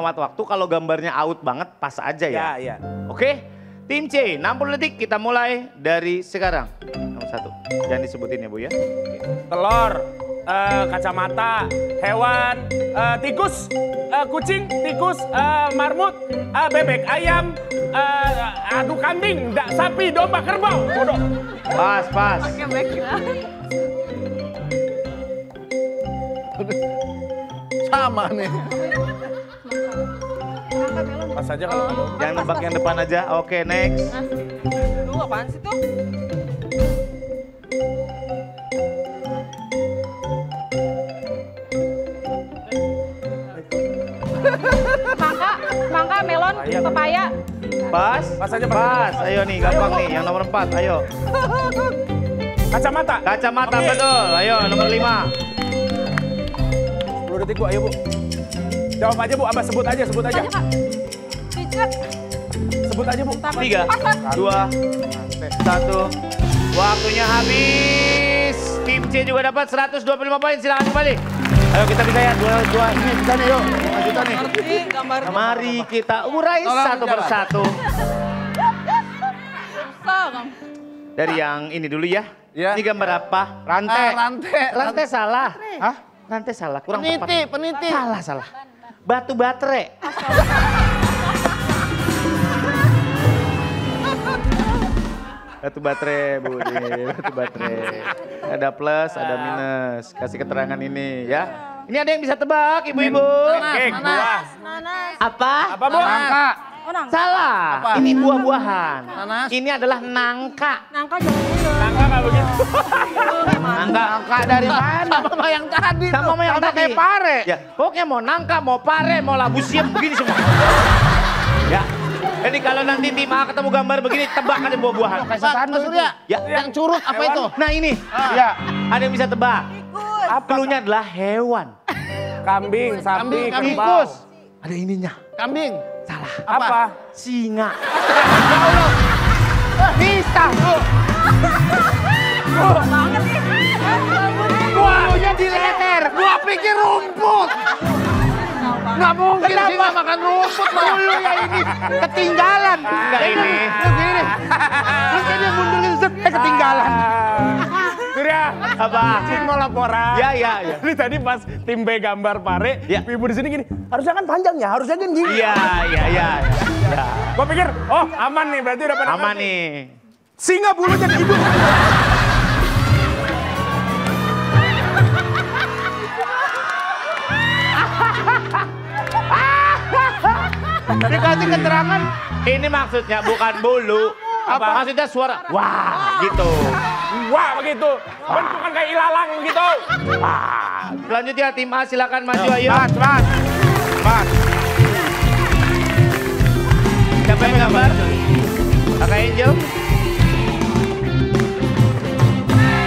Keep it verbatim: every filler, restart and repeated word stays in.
menghemat waktu. Kalau gambarnya out banget, pas aja ya. Ya, ya. Oke, tim C, enam puluh detik kita mulai dari sekarang. Nomor satu, jangan disebutin ya Bu ya. Telur, uh, kacamata, hewan, uh, tikus, uh, kucing, tikus, uh, marmut, uh, bebek, ayam, uh, aduh kambing, da, sapi, domba, kerbau. Bodoh. Pas, pas. Sama nih. Pas aja kalau ada. Jangan nebak yang depan aja. Oke, next. Lu apaan sih tuh? Mangga, mangga, melon, pepaya. Pas. Pas aja, pas. Pas. Ayo nih, gampang nih. Yang nomor empat, ayo. Kacamata. Kacamata, Oke. betul. Ayo, nomor lima. sepuluh detik Bu, ayo Bu. Jawab aja Bu, Abah sebut aja, sebut aja. Tanya, Kak. Pijat. Sebut aja Bu. Tiga, dua, satu. Waktunya habis. Tim C juga dapat seratus dua puluh lima poin. Silakan kembali. Ayo kita bisa ya. Dua, dua. Ini bisa nih yuk. Lanjutan nih. Ngerti gambar. Mari kita urai satu persatu. Susah, Kang. Dari yang ini dulu ya. Ya. Ini gambar apa? Rantai. Ah, rantai. Rantai salah. Hah? Rantai salah. Kurang Peniti, tepat. peniti. Salah, salah. Batu baterai. Batu baterai, Bu. Nih, batu baterai. Ada plus, ada minus. Kasih keterangan ini ya. Ini ada yang bisa tebak, Ibu-ibu? Cake, buah. Nanas. Apa? Apa Bu? Nangka. Oh, nangka. Salah. Apa? Ini buah-buahan. Nanas. Ini adalah nangka. Nangka jangan dulu. Nangka nggak begitu. Nangka. Nangka dari mana? Sama yang tadi. Sama sama yang Nangka tadi. kayak pare. Ya, pokoknya mau nangka, mau pare, mau labu siap begini semua. Ya. Jadi kalau nanti tim A ketemu gambar begini, tebak aja buah-buahan. Pak, Mas Surya. Ya. Yang curut apa Hewan. itu? Nah ini, Ya. ada yang bisa tebak. Tikus. Apa? Cluenya adalah hewan. Kambing, sapi, Kambing, kambing. kerbau. Tikus. Ada ininya. Kambing. Salah. Apa? Singa. Bisa. Banget nih. Bulunya di leher. Gua pikir rumput. Nggak mungkin sih nggak makan rumput. Bulunya ini ketinggalan. Enggak ini. Terus gini nih. Terus kayak dia mundurin set, eh ketinggalan. Surya, Apa? Cik mau laporan. Ya, ya, ya. Ini tadi pas tim B gambar pare, Ya. ibu di sini gini, harusnya kan panjang ya, harusnya kan gini. Iya, iya, iya. Ya. Gua pikir, oh aman nih, berarti udah pada Aman ngerti. nih. Singa bulunya di hidung. Dikasih keterangan, ini maksudnya bukan bulu. Apa? Maksudnya suara, wah gitu. Wah begitu, bentukan kayak ilalang begitu. Wah. Selanjutnya tim A silakan maju ayo. Mas, mas. Mas. Siapa yang gambar? Kakak Angel.